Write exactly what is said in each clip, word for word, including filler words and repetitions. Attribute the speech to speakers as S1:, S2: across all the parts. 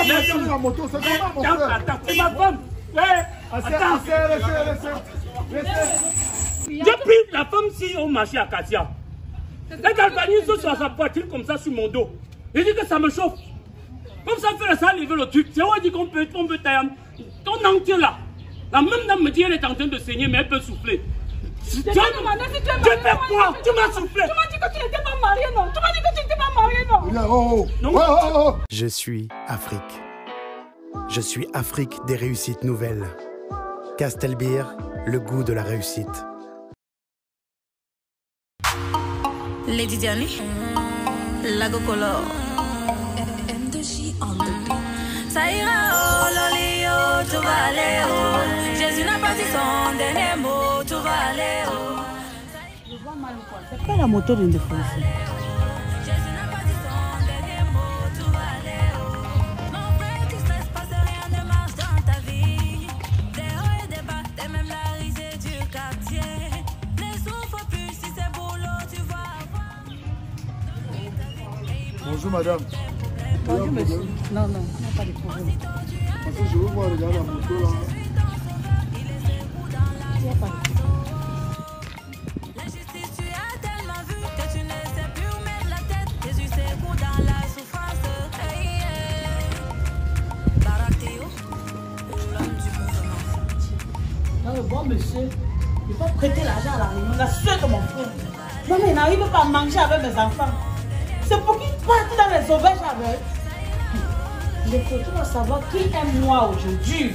S1: prendre la moto, c'est comment mon frère?
S2: Attends, c'est ma femme. Attends, j'ai pris la femme si au marché à Katia. Elle galvanise sur sa poitrine comme ça sur mon dos. Il dit que ça me chauffe. Comme ça, fait ça, lever le truc. C'est où il dit qu'on peut, on peut tailler. Ton entier là. La même dame me dit qu'elle est en train de saigner, mais elle peut souffler. Tu fais quoi? Tu m'as soufflé. Tu m'as dit que tu n'étais pas marié, non? Tu m'as dit que tu n'étais pas marié, non?
S1: Oh, oh, oh, oh.
S3: Je suis Afrique. Je suis Afrique des réussites nouvelles. Castelbeer, le goût de la réussite.
S4: Lady Diani, Lago Color. Ça ira, oh, loli, oh, tout va aller, oh. Jésus n'a pas dit son dernier mot, tout va aller, oh. Je vois mal quoi. C'est pas la moto d'une défense. Jésus n'a pas dit son dernier mot, tout va aller, oh. Mon frère, tu stresses pas, rien ne marche dans ta vie. Des hauts et des bas, t'es même la risée du quartier. Ne souffre plus si c'est boulot, tu vas avoir.
S1: Bonjour madame.
S5: Bonjour monsieur. Non, non, pas de problème.
S1: Parce que je veux voir regarder la moto là.
S5: Il n'y a pas de problème.
S4: La justice, tu as tellement vu que tu ne sais plus où mettre la tête. Jésus s'écoute dans la souffrance. Hey, hey. Baratéo, l'homme du mouvement.
S5: Non, le bon monsieur, il faut prêter l'argent à la réunion. La soeur de mon frère. Non, mais il n'arrive pas à manger avec mes enfants. C'est pour qu'ils partent dans les auberges avec. Il faut toujours savoir qui est moi aujourd'hui.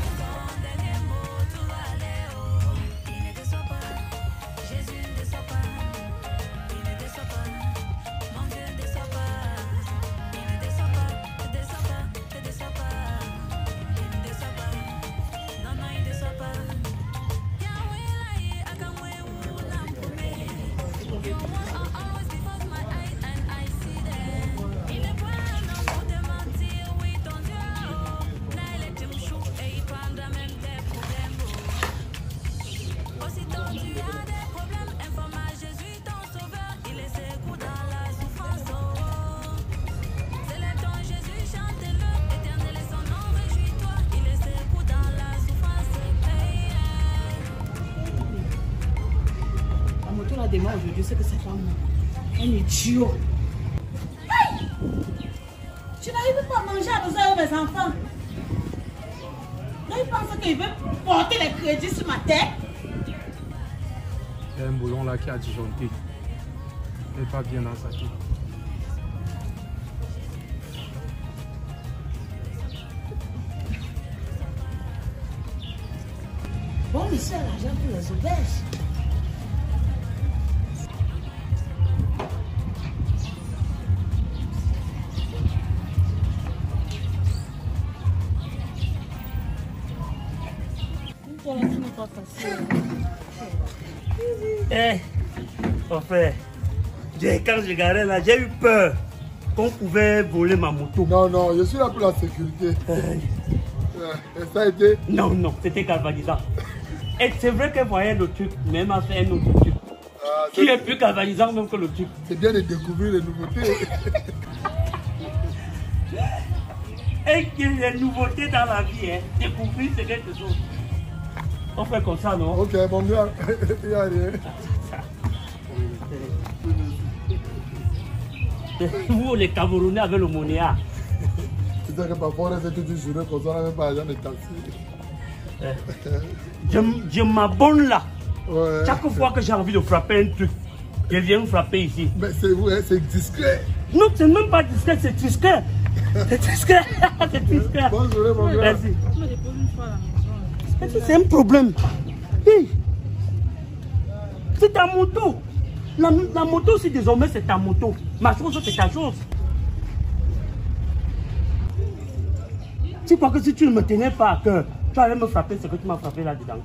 S5: Demain aujourd'hui, c'est que c'est pas moi. Un idiot. Hey! Tu n'arrives pas à manger à besoin de mes enfants. Là, il pense qu'il veut porter les crédits sur ma tête.
S6: Il y a un boulon là qui a disjoncté. Il n'est pas bien dans sa tête.
S5: Bon, monsieur a l'argent pour les auberges.
S2: Eh, mon frère, quand je regardais là, j'ai eu peur qu'on pouvait voler ma moto.
S1: Non, non, je suis là pour la sécurité. Et ça a été?
S2: Non, non, c'était galvanisant. Et c'est vrai qu'elle voyait le truc, mais elle m'a fait un autre truc. Ah, qui est plus galvanisant même que le truc.
S1: C'est bien de découvrir les nouveautés.
S2: Et les nouveautés dans la vie, hein, découvrir c'est quelque chose. On fait comme ça, non?
S1: Ok, bon, il n'y a rien.
S2: Vous, les Camerounais, avec le monéa.
S1: C'est ça que parfois, on reste toute une journée comme ça, on n'a même pas l'argent de taxi.
S2: Je, je m'abonne là.
S1: Ouais.
S2: Chaque fois que j'ai envie de frapper un truc, je viens me frapper ici.
S1: Mais c'est vrai, c'est discret.
S2: Non, c'est même pas discret, c'est discret. C'est discret. C'est discret.
S1: Bonne journée, mon gars.
S2: Merci. C'est un problème. Hey. C'est ta moto. La, la moto, c'est désormais c'est ta moto. Ma chose, c'est ta chose. Tu crois que si tu ne me tenais pas à cœur, tu allais me frapper ce que tu m'as frappé là-dedans?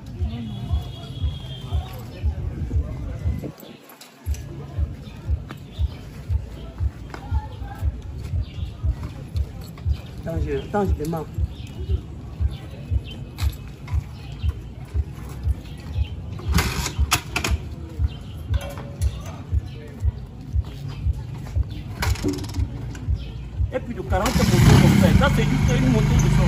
S2: Attends, je, attends, je demande. Et puis de quarante motos comme ça, ça c'est juste une moto de sol.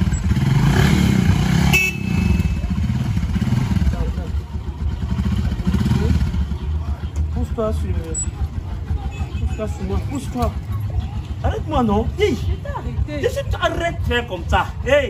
S2: Pousse-toi sur... Pousse-toi sur moi, pousse-toi. Arrête-moi, non? Dis.
S5: Je t'ai arrêté.
S2: Je suis arrête de faire comme ça. Hey.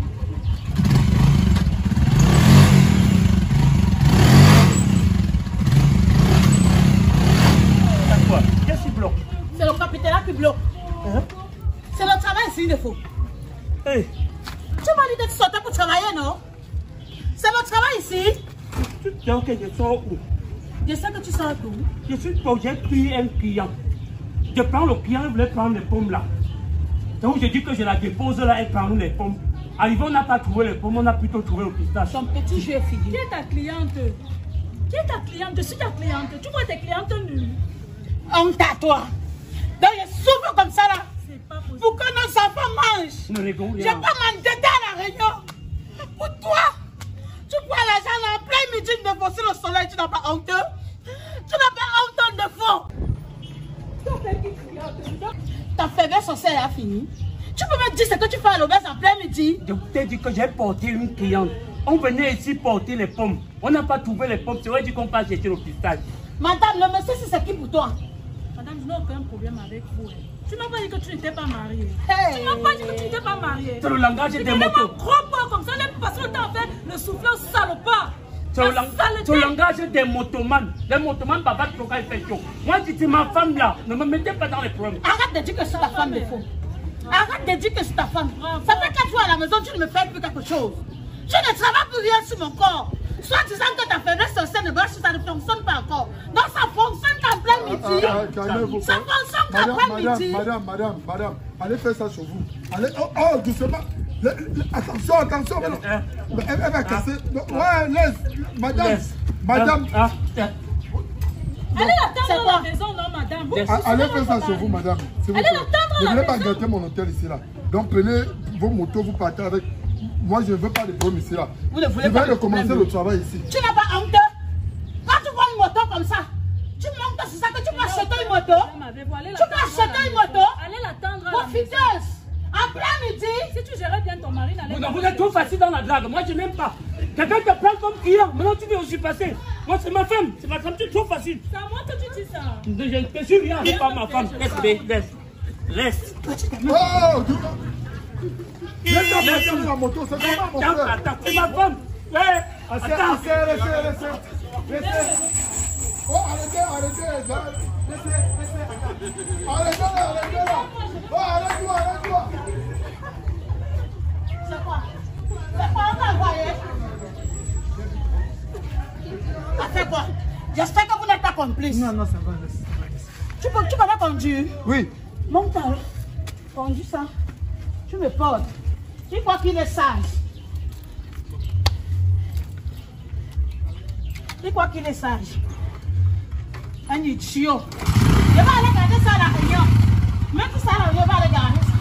S2: Quoi? Qu'est-ce qui bloque?
S5: C'est le capitaine là qui bloque.
S2: Hein?
S5: C'est le travail ici, il faut.
S2: Hey.
S5: Tu m'as dit de sortir pour travailler, non? C'est le travail ici.
S2: Tu te dis que je sors où?
S5: Je sais que tu sors d'où?
S2: Je suis j'ai pris un client. Je prends le client, il voulait prendre les pommes là. Donc je dis que je la dépose là, elle prend les pommes. Arrivé, on n'a pas trouvé les pommes, on a plutôt trouvé le pistache.
S5: Ton petit jeu est fini.
S7: Qui est ta cliente? Qui est ta cliente? Je suis ta cliente. Tu vois tes clientes nulles.
S5: Honte à toi. Donc je souffre comme ça là.
S7: C'est pas possible.
S5: Pour que nos enfants mangent.
S2: Ne rigole
S5: J'ai
S2: rien.
S5: pas mangé dans la réunion. Pour toi, tu prends l'argent là en plein midi de bosser le soleil, tu n'as pas honte. Tu n'as pas honte de fond. Ta faiblesse sociale a fini. Tu peux me dire ce que tu fais à l'auberge en plein midi?
S2: Je t'ai dit que j'ai porté une cliente. On venait ici porter les pommes. On n'a pas trouvé les pommes. C'est vrai dit qu'on passe chercher le pistache.
S5: Madame, le monsieur, c'est qui pour toi?
S7: Madame, je n'ai aucun problème avec vous. Tu m'as pas dit que tu n'étais pas mariée.
S5: Hey.
S7: Tu m'as pas dit que tu n'étais pas mariée.
S2: C'est le langage des
S7: motos.
S2: motos.
S7: Gros pas comme ça, les passer le temps à faire le souffler au salopard.
S2: C'est le, lang le langage des motomanes. Les motomanes, papa, tu peux faire chaud. Moi, si c'est ma femme là, ne me mettez pas dans les problèmes.
S5: Arrête de dire que c'est ta femme, il faut. Arrête de dire que c'est ta femme. Ça fait quatre fois à la maison, tu ne me fais plus quelque chose. Je ne travaille plus rien sur mon corps. Soit disant que ta faiblesse sociale de base, ça ne fonctionne pas encore. Donc ça fonctionne qu'en plein midi.
S1: Ah, ah, calmez-vous.
S5: Ça fonctionne qu'en
S1: Madame,
S5: plein
S1: madame,
S5: midi.
S1: madame, madame, madame, allez faire ça sur vous. Allez, oh, oh doucement. Le, le, attention, attention.
S2: Euh, euh,
S1: elle, elle va casser. Ah. Ouais, laisse. Madame,
S2: laisse.
S1: madame.
S2: Ah, ah,
S7: Allez l'attendre dans la maison, non, madame.
S2: Yes.
S1: Ah, allez faire ça sur vous, madame. S'il vous
S7: Allez
S1: plaît.
S7: l'attendre
S1: Ne
S7: à la
S1: venez pas
S7: maison.
S1: gâter mon hôtel ici là. Donc prenez vos motos, vous partez avec. Moi, je ne veux pas de problème ici là.
S5: Vous ne voulez
S1: je
S5: pas
S1: vais
S5: de
S1: recommencer
S5: problème.
S1: le travail ici.
S5: Tu n'as pas honte? Quand tu vois une moto comme ça, tu montes, c'est ça que tu peux acheter une moto? Tu peux acheter une moto?
S7: Allez l'attendre à la maison.
S5: Profiteuse. En plein midi.
S7: Si tu gérais bien ton mari, n'allez
S2: Vous,
S7: pas.
S2: vous êtes trop facile dans la drague. Moi, je n'aime pas. Quelqu'un te prend comme client. Maintenant, tu veux aussi passer. Moi, c'est ma femme. C'est ma femme. Tu es trop facile.
S7: C'est à moi que tu dis ça.
S2: Je ne suis rien. C'est pas ma femme. Laisse, laisse. Laisse.
S1: Oh, tu...
S2: Laisse.
S1: Laisse la moto, c'est comment mon
S2: Attends,
S1: frère?
S2: attends. C'est ma femme. Ouais.
S1: Assez,
S2: Attends.
S1: assez, laissez, laissez. Laissez. Oh, arrêtez, arrêtez. Laissez, laissez. Arrêtez là, arrêtez là. Oh, arrête-toi, arrête-toi.
S5: C'est quoi? C'est quoi on t'a envoyé? Ça fait quoi? J'espère que vous n'êtes pas complice.
S6: Non, non, ça va. Laisse.
S5: Tu peux, tu peux pas conduire?
S1: Oui.
S5: Monte là. Conduis ça. Tu me portes. Tu crois qu'il est sage? Tu crois qu'il est sage? Un idiot. Je vais aller garder ça à la réunion. Même si ça à la réunion, je vais aller garder ça.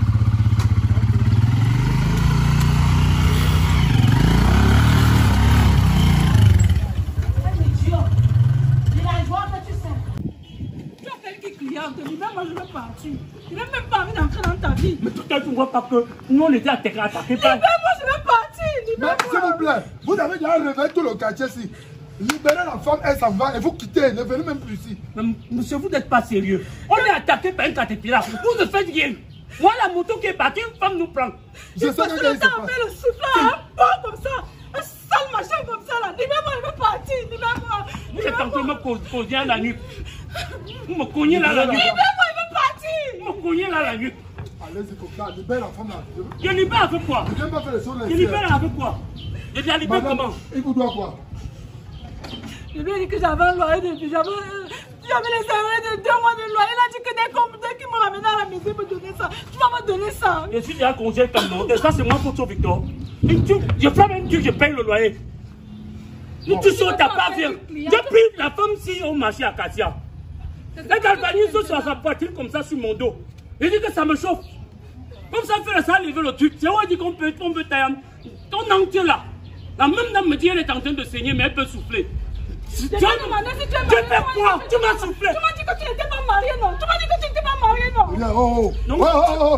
S5: Un idiot. Il a joie que tu sais.
S7: Tu appelles qui cliente? Dis-moi, moi je veux partir. Je n'ai même pas envie d'entrer dans ta vie.
S2: Mais tout à l'heure, tu ne vois pas que nous, on était attaqués par...
S7: Dis-moi, moi je veux partir.
S1: Mais
S7: Dis-moi.
S1: s'il vous plaît, vous avez déjà réveillé tout le quartier ici. Libérez la femme, elle s'en va et vous quittez, ne venez même plus ici.
S2: Mais, monsieur, vous n'êtes pas sérieux. On est attaqué par un caterpillar. Vous ne faites rien. Moi, la moto qui est partie, une femme nous prend.
S1: Je sais
S7: Parce
S1: que
S7: que le
S1: il se
S7: temps a
S1: passe.
S7: fait le souffle à un pot comme ça. Un sale machin comme ça là. Dis-moi, moi je veux partir. Dis-moi.
S2: Vous êtes en train de me cause- causer à la nuque. Vous me cognez là la nuque.
S7: Dis-moi, je veux partir.
S2: Vous me cognez là la nuque.
S1: Allez-y comme ça, libère la femme là.
S2: Je libère avec quoi?
S1: Je n'aime pas faire les choses
S2: Je
S1: là.
S2: libère avec quoi? Je la libère
S1: Madame,
S2: comment?
S1: il vous doit quoi?
S7: Je lui ai dit que j'avais un loyer de j'avais j'avais les arrêts de deux mois de loyer. Il a dit que dès qu'on dès qu'il me ramenait à la maison, il me donnait ça. Tu vas me donner ça.
S2: Je suis déjà congé comme nom. Ça, c'est moi pour toi, Victor. Une tue, je fais même Dieu, je paye le loyer. Une tue sur ta part, viens. Depuis la femme si au marché à Katia. Elle galvanise sur sa poitrine comme ça sur mon dos. Il dit que ça me chauffe. Comme ça, fait ça, lever le truc. C'est où il dit qu'on peut, on peut tailler. Ton entier là. La même dame me dit qu'elle est en train de saigner, mais elle peut souffler. Tu
S7: t'ai demandé si tu es marié.
S2: Tu fais quoi? Tu m'as soufflé.
S7: Tu m'as dit que tu n'étais pas marié, non? Tu m'as dit que tu n'étais pas marié, non?
S1: Viens, oh, oh,
S2: Non.
S1: oh, oh, oh.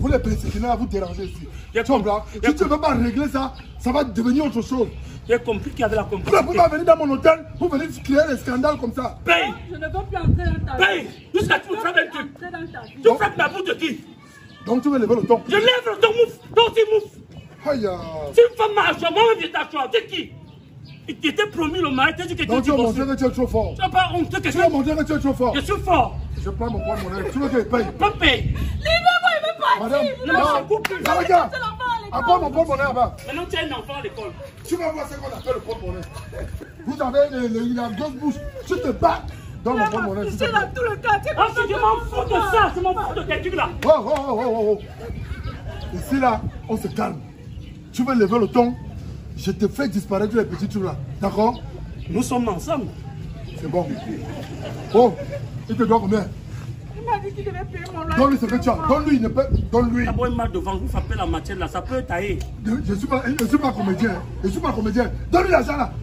S1: vous les persécutez, vous dérangez ici.
S2: J'ai
S1: Tu comprends?
S2: compris.
S1: Si tu ne veux pas régler ça, ça va devenir autre chose.
S2: J'ai compris qu'il y avait la
S1: Vous ne
S2: complicité.
S1: pouvez pas venir dans mon hôtel pour venir créer des scandales comme ça.
S2: Paye!
S7: Je ne veux plus entrer dans ta vie.
S2: Paye! Jusqu'à tu me frappes un truc.
S7: Entrer dans ta vie.
S2: Tu frappes la bouche de qui?
S1: Donc tu veux lever le ton.
S2: Je lève le ton, mouf! Toi aussi, mouf!
S1: Aïe, aïe.
S2: C'est une femme marchande, moi-même j'étais à toi. C'est qui? Il t'était promis le mari, t'as dit que tu
S1: Donc tu vas
S2: divorcé.
S1: montrer que tu es trop fort.
S2: Tu n'as pas honte que
S1: Tu vas
S2: quelqu'un.
S1: montrer que tu es trop fort.
S2: Je suis fort.
S1: Je prends mon porte-monnaie. Tu veux que je paye?
S2: Pas paye.
S7: Libère-moi, il veut partir.
S1: Madame,
S7: il veut
S2: Non,
S7: partir.
S2: je coupe plus.
S1: Ah, regarde.
S7: C'est l'enfant à l'école.
S1: Apporte mon porte-monnaie là-bas.
S2: Maintenant tu as un enfant à l'école.
S1: Tu vas voir ce qu'on appelle le porte-monnaie. Vous avez le- le- la grosse bouche. Tu te bats dans mon porte-monnaie. s'il te
S7: C'est dans
S1: plaît.
S7: tout le quartier.
S2: Ah, si je m'en fous de ça, je m'en fous de tes trucs là.
S1: Oh, oh, oh, oh, oh. Ici, là, on se calme. Tu veux lever le ton, je te fais disparaître les petits trucs là. D'accord?
S2: Nous sommes ensemble.
S1: C'est bon. Oh, il te doit combien?
S7: Il m'a dit qu'il devait payer mon loyer.
S1: Donne-lui ce que tu as. Donne-lui, il ne peut. Donne-lui.
S2: D'abord, il m'a devant vous frapper la matière là, ça peut tailler.
S1: Je ne suis pas, je suis pas comédien. Je suis pas comédien. Donne-lui l'argent là.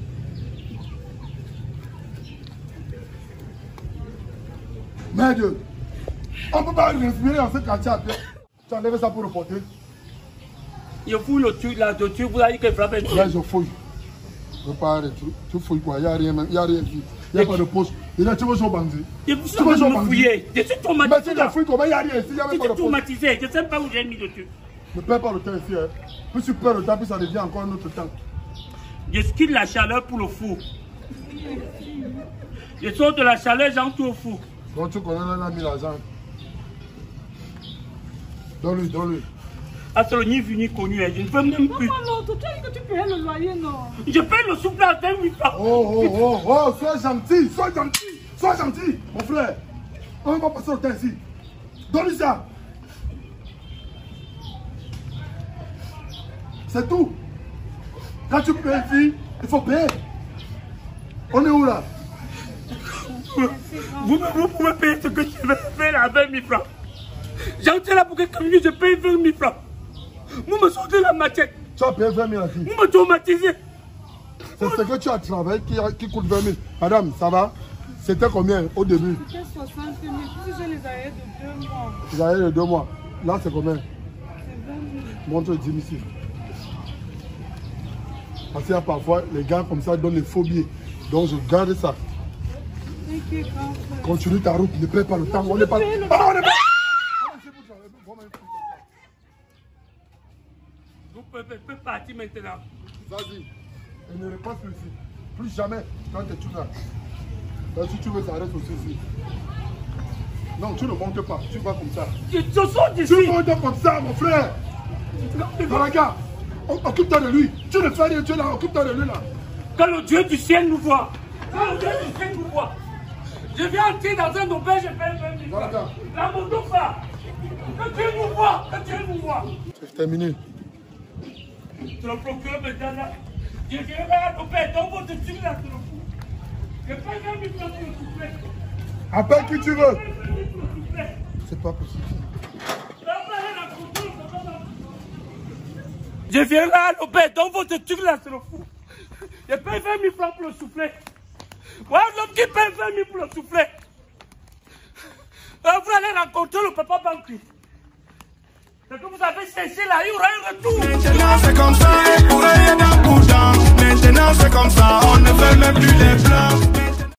S1: Merde. On ne peut pas respirer dans ce quartier à pied. Tu as enlevé ça pour le porter.
S2: Il fouille le truc là, le truc, vous avez dit qu'il frappe un truc.
S1: Là, je fouille. Je parle, tu, tu fouilles quoi? Il n'y a rien, il n'y a rien ici. Il n'y a pas de poche. Et là, tu veux jouer au bandit.
S2: Et vous
S1: Tu veux jouer au
S2: me
S1: bandit.
S2: fouiller. Je suis
S1: Mais
S2: traumatisé
S1: tu
S2: là.
S1: as fouillé comment? Il n'y a rien ici. Il n'y a
S2: Je
S1: même pas
S2: suis
S1: de poche.
S2: traumatisé. Je ne sais pas où j'ai mis le truc.
S1: Ne perds pas le temps ici. Hein. Plus tu perds le temps, plus ça devient encore un autre temps.
S2: Je skitte la chaleur pour le four. Je sors de la chaleur, j'entre au four.
S1: Donc tu connais, là, il a mis l'argent. Donne-lui, donne-lui.
S2: Ah, c'est le ni vu ni connu. hein. Je ne peux même plus.
S7: Pourquoi l'autre? Tu as dit que tu payais le loyer, non?
S2: Je paye le souffle à vingt huit francs.
S1: Oh, oh, oh, oh, sois gentil, sois gentil, sois gentil, mon frère. On va passer le temps ici. Donne-lui ça. C'est tout. Quand tu payes une fille, il faut payer. On est où là?
S2: Vous, vous pouvez payer ce que je vais faire à vingt mille francs. J'entre là pour quelques minutes, je paye vingt mille francs. Vous me sortez la machette.
S1: Tu as payé vingt mille à qui?
S2: Vous me traumatisez.
S1: C'est ce que tu as travaillé qui, qui coûte vingt mille. Madame, ça va? C'était combien au début?
S7: C'était soixante mille. Si je les avais de deux mois,
S1: Vous avez les deux mois. Là, c'est combien?
S7: c'est vingt mille.
S1: Montre le dix mille ici. Parce qu'il y a parfois, les gars comme ça donnent les faux billets. Donc, je garde ça.
S7: Ok, grand frère.
S1: Continue ta route, ne perds pas le temps. On n'est pas.
S7: payer le-
S1: Ah, on n'est pas.
S2: Vous pouvez, pouvez partir maintenant.
S1: Vas-y. Et ne repasse plus ici. Plus jamais quand tu es là. Là, si tu veux, ça reste aussi ici. Non, tu ne montes pas. Tu vas comme ça.
S2: Je, je sors d'ici.
S1: Tu montes comme ça, mon frère. Regarde. Occupe-toi de lui. Tu ne fais rien, tu es là. Occupe-toi de lui là.
S2: Quand le Dieu du ciel nous voit. Quand le Dieu du ciel nous voit. Je viens entrer dans un auberge, je paye vingt mille francs.
S1: Voilà.
S2: La moto part. Que Dieu nous voit. Que Dieu nous voit.
S1: C'est terminé.
S2: C'est le procureur me donne là. Je viens à l'auberge. Donc votre truc là, c'est le fou. Je paye vingt mille francs pour le soufflet.
S1: Appelle qui tu veux.
S2: vingt mille pour le soufflet.
S1: C'est pas possible.
S2: Je viens là à l'auberge, donc votre truc là, c'est le fou. Je paye vingt mille francs pour le soufflet. Voilà l'homme qui paye vingt mille pour le soufflet. Alors vous allez rencontrer le papa Banqui. C'est que vous avez cessé là, il y aura un retour.
S8: Maintenant c'est comme ça, et pour aller dans le boudin. Maintenant c'est comme ça, on ne fait même plus les plans.